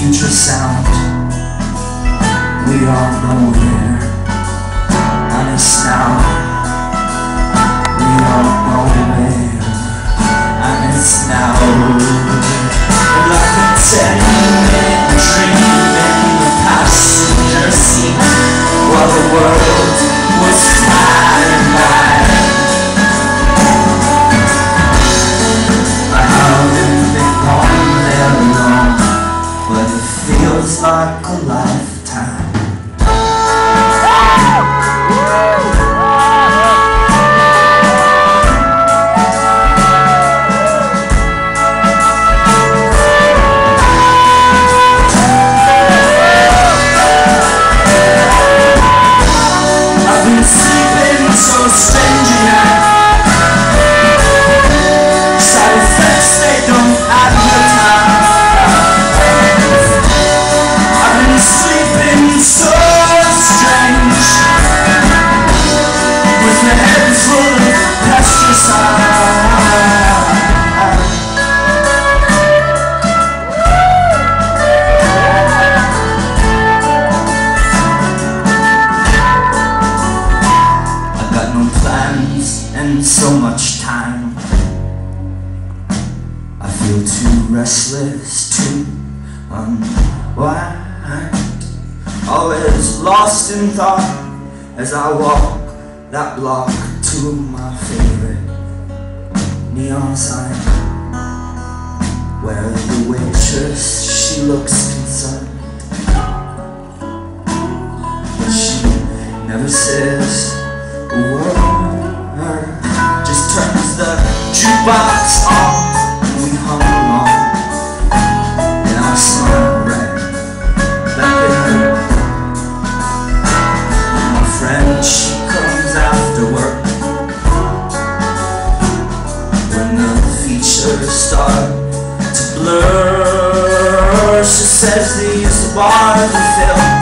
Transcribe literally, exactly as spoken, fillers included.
future sound. We all know here, and it's now. We all know where, and it's now. Like a ten-minute dream in the passenger seat, while the world was flying by. I haven't been gone there long, but it feels like a lifetime. So strange enough, side effects they don't advertise. I've been sleeping so strange, with my head full of pesticides. And so much time, I feel too restless to unwind. Always lost in thought as I walk that block to my favorite neon sign, where the waitress, she looks concerned, but she never says a word. Just turns the jukebox on, and we hum along, and I smile right back at her. And my friend, she comes after work, when the features start to blur. She says these bars are filled